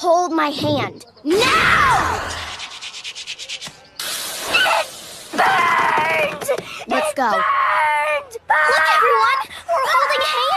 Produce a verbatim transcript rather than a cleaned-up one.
Hold my hand. Now! It burned! Let's it go. Burned! Look, everyone! We're holding hands!